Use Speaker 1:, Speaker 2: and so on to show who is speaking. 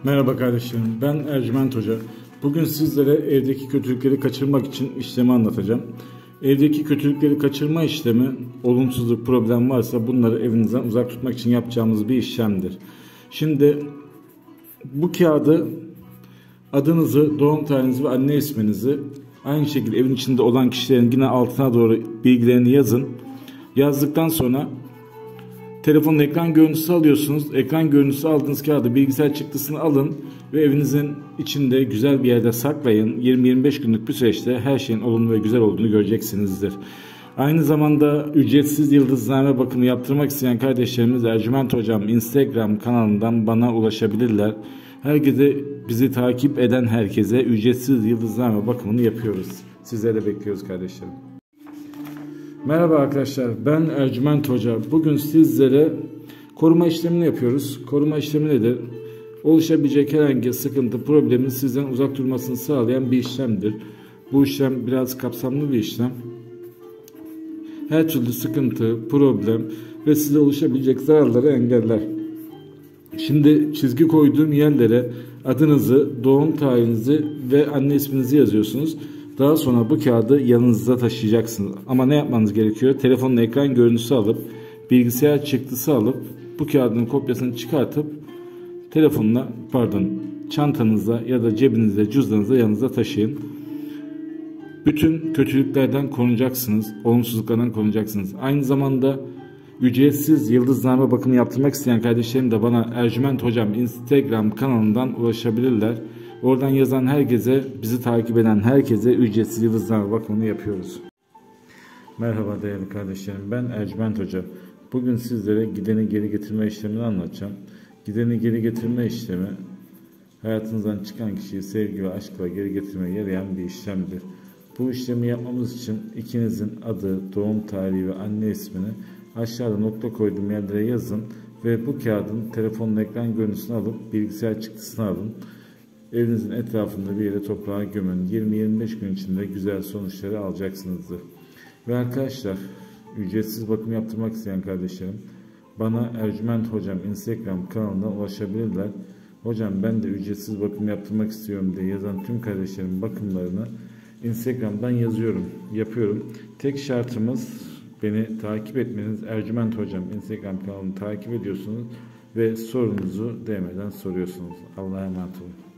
Speaker 1: Merhaba kardeşlerim, ben Ercüment Hoca. Bugün sizlere evdeki kötülükleri kaçırmak için işlemi anlatacağım. Evdeki kötülükleri kaçırma işlemi, olumsuzluk, problem varsa bunları evinizden uzak tutmak için yapacağımız bir işlemdir. Şimdi bu kağıdı adınızı, doğum tarihinizi ve anne isminizi aynı şekilde evin içinde olan kişilerin yine altına doğru bilgilerini yazın. Yazdıktan sonra telefonun ekran görüntüsü alıyorsunuz. Ekran görüntüsü aldığınız kağıdı bilgisayar çıktısını alın ve evinizin içinde güzel bir yerde saklayın. 20-25 günlük bir süreçte her şeyin olumlu ve güzel olduğunu göreceksinizdir. Aynı zamanda ücretsiz yıldızname bakımı yaptırmak isteyen kardeşlerimiz Ercüment Hocam Instagram kanalından bana ulaşabilirler. Herkese, bizi takip eden herkese ücretsiz yıldızname bakımını yapıyoruz. Sizleri bekliyoruz kardeşlerim. Merhaba arkadaşlar, ben Ercüment Hoca. Bugün sizlere koruma işlemini yapıyoruz. Koruma işlemi nedir? Oluşabilecek herhangi sıkıntı, problemin sizden uzak durmasını sağlayan bir işlemdir. Bu işlem biraz kapsamlı bir işlem. Her türlü sıkıntı, problem ve size oluşabilecek zararları engeller. Şimdi çizgi koyduğum yerlere adınızı, doğum tarihinizi ve anne isminizi yazıyorsunuz. Daha sonra bu kağıdı yanınızda taşıyacaksınız. Ama ne yapmanız gerekiyor? Telefonun ekran görüntüsü alıp, bilgisayar çıktısı alıp, bu kağıdın kopyasını çıkartıp çantanızda ya da cebinizde, cüzdanınızda yanınızda taşıyın. Bütün kötülüklerden korunacaksınız, olumsuzluklardan korunacaksınız. Aynı zamanda ücretsiz yıldızname bakımı yaptırmak isteyen kardeşlerim de bana Ercüment Hocam Instagram kanalından ulaşabilirler. Oradan yazan herkese, bizi takip eden herkese ücretsiz yıldızname bakımını yapıyoruz. Merhaba değerli kardeşlerim, ben Ercüment Hoca. Bugün sizlere gideni geri getirme işlemini anlatacağım. Gideni geri getirme işlemi, hayatınızdan çıkan kişiyi sevgi ve aşkla geri getirmeye yarayan bir işlemdir. Bu işlemi yapmamız için ikinizin adı, doğum tarihi ve anne ismini aşağıda nokta koyduğum yerlere yazın ve bu kağıdın telefonun ekran görüntüsünü alıp bilgisayar çıktısını alın. Evinizin etrafında bir yere toprağa gömün. 20-25 gün içinde güzel sonuçları alacaksınızdır. Ve arkadaşlar, ücretsiz bakım yaptırmak isteyen kardeşlerim bana Ercüment Hocam Instagram kanalından ulaşabilirler. Hocam ben de ücretsiz bakım yaptırmak istiyorum diye yazan tüm kardeşlerim bakımlarını Instagram'dan yapıyorum. Tek şartımız beni takip etmeniz. Ercüment Hocam Instagram kanalını takip ediyorsunuz ve sorunuzu DM'den soruyorsunuz. Allah'a emanet olun.